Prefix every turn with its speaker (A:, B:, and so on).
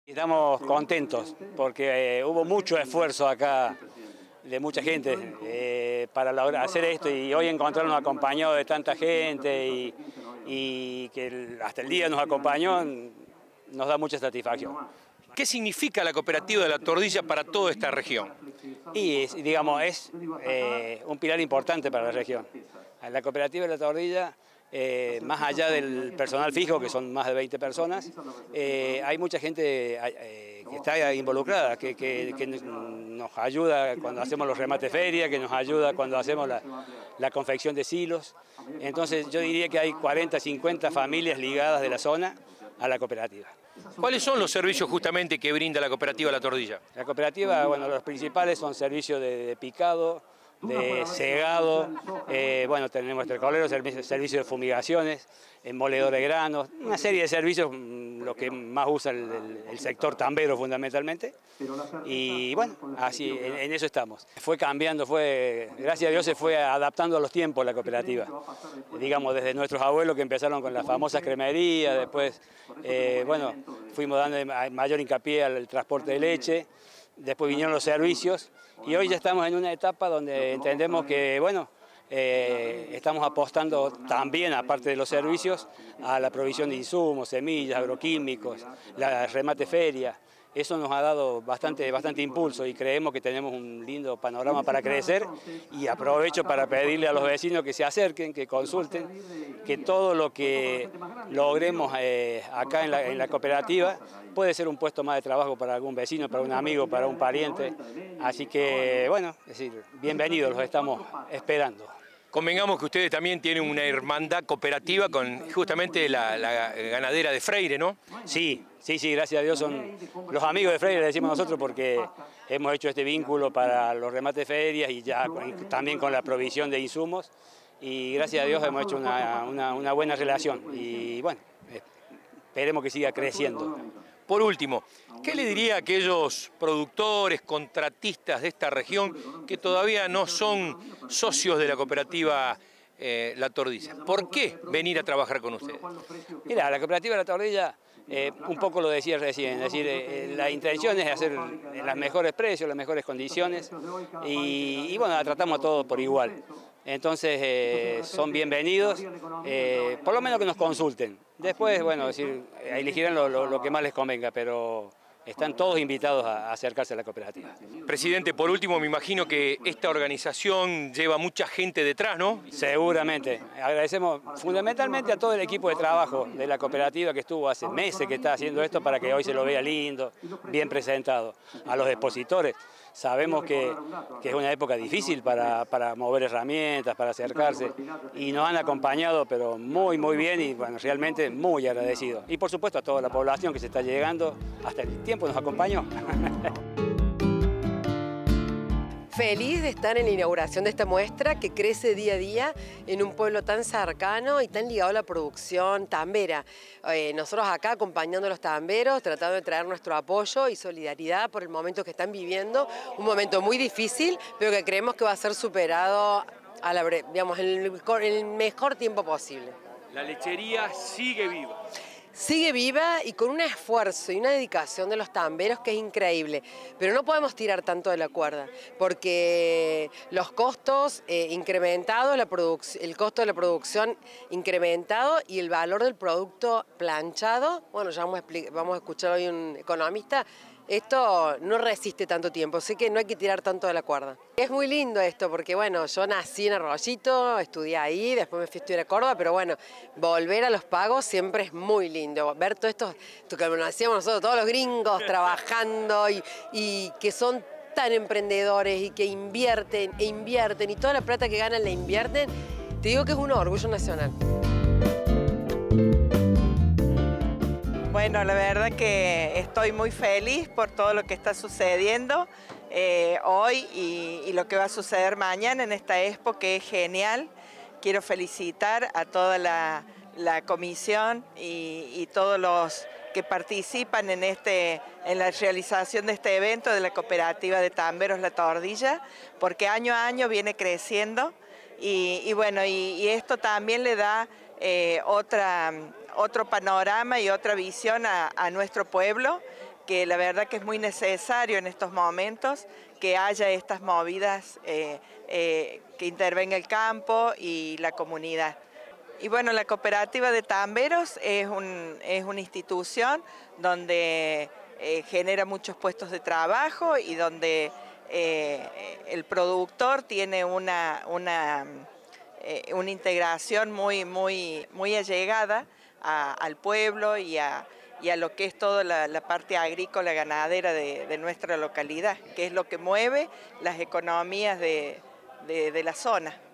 A: Estamos contentos porque hubo mucho esfuerzo acá de mucha gente para hacer esto, y hoy encontrarnos acompañados de tanta gente y que hasta el día nos acompañó nos da mucha satisfacción.
B: ¿Qué significa la cooperativa de La Tordilla para toda esta región?
A: Y digamos, es un pilar importante para la región. La cooperativa de La Tordilla, más allá del personal fijo, que son más de 20 personas, hay mucha gente que está involucrada, que nos ayuda cuando hacemos los remates feria, que nos ayuda cuando hacemos la confección de silos. Entonces yo diría que hay 40, 50 familias ligadas de la zona a la cooperativa.
B: ¿Cuáles son los servicios justamente que brinda la cooperativa La Tordilla?
A: La cooperativa, bueno, los principales son servicios de picado, de cegado, bueno, tenemos tercoleros, servicios de fumigaciones, moledor de granos, una serie de servicios, lo que más usa el sector tambero fundamentalmente, y bueno, así en eso estamos. Fue cambiando, gracias a Dios se fue adaptando a los tiempos la cooperativa, digamos, desde nuestros abuelos que empezaron con las famosas cremerías, después, bueno, fuimos dando mayor hincapié al transporte de leche. Después vinieron los servicios y hoy ya estamos en una etapa donde entendemos que, bueno, estamos apostando también, aparte de los servicios, a la provisión de insumos, semillas, agroquímicos, la remate feria. Eso nos ha dado bastante impulso y creemos que tenemos un lindo panorama para crecer, y aprovecho para pedirle a los vecinos que se acerquen, que consulten, que todo lo que logremos acá en la cooperativa puede ser un puesto más de trabajo para algún vecino, para un amigo, para un pariente. Así que, bueno, es decir, bienvenidos, los estamos esperando.
B: Convengamos que ustedes también tienen una hermandad cooperativa con justamente la ganadera de Freire, ¿no?
A: Sí, gracias a Dios son los amigos de Freire, le decimos nosotros, porque hemos hecho este vínculo para los remates ferias y ya también con la provisión de insumos, y gracias a Dios hemos hecho una buena relación y bueno, esperemos que siga creciendo.
B: Por último, ¿qué le diría a aquellos productores, contratistas de esta región que todavía no son socios de la cooperativa La Tordilla? ¿Por qué venir a trabajar con ustedes?
A: Mira, la cooperativa La Tordilla, un poco lo decía recién, es decir, la intención es hacer los mejores precios, las mejores condiciones, y bueno, la tratamos a todos por igual. Entonces son bienvenidos, por lo menos que nos consulten. Después, bueno, decir, elegirán lo que más les convenga, pero están todos invitados a acercarse a la cooperativa.
B: Presidente, por último, me imagino que esta organización lleva mucha gente detrás, ¿no?
A: Seguramente. Agradecemos fundamentalmente a todo el equipo de trabajo de la cooperativa que estuvo hace meses que está haciendo esto para que hoy se lo vea lindo, bien presentado. A los expositores. Sabemos que es una época difícil para mover herramientas, para acercarse, y nos han acompañado pero muy bien, y bueno, realmente muy agradecidos. Y por supuesto a toda la población que se está llegando, hasta el tiempo nos acompañó.
C: Feliz de estar en la inauguración de esta muestra que crece día a día en un pueblo tan cercano y tan ligado a la producción tambera. Nosotros acá acompañando a los tamberos, tratando de traer nuestro apoyo y solidaridad por el momento que están viviendo, un momento muy difícil, pero que creemos que va a ser superado digamos, en el mejor tiempo posible.
B: La lechería sigue viva.
C: Sigue viva y con un esfuerzo y una dedicación de los tamberos que es increíble, pero no podemos tirar tanto de la cuerda porque los costos incrementados, el costo de la producción incrementado y el valor del producto planchado, bueno, ya vamos a escuchar hoy un economista, esto no resiste tanto tiempo, así que no hay que tirar tanto de la cuerda. Es muy lindo esto porque, bueno, yo nací en Arroyito, estudié ahí, después me fui a estudiar a Córdoba, pero bueno, volver a los pagos siempre es muy lindo. Ver todo esto que lo hacíamos nosotros, todos los gringos trabajando y que son tan emprendedores y que invierten y toda la plata que ganan la invierten, te digo que es un orgullo nacional.
D: Bueno, la verdad que estoy muy feliz por todo lo que está sucediendo hoy y lo que va a suceder mañana en esta expo, que es genial. Quiero felicitar a toda la comisión y todos los que participan en la realización de este evento de la cooperativa de tamberos La Tordilla, porque año a año viene creciendo y bueno, y esto también le da otro panorama y otra visión a nuestro pueblo, que la verdad que es muy necesario en estos momentos que haya estas movidas que intervenga el campo y la comunidad. Y bueno, la cooperativa de tamberos es una institución donde genera muchos puestos de trabajo y donde el productor tiene una integración muy allegada al pueblo y a lo que es toda la parte agrícola ganadera de nuestra localidad, que es lo que mueve las economías de la zona.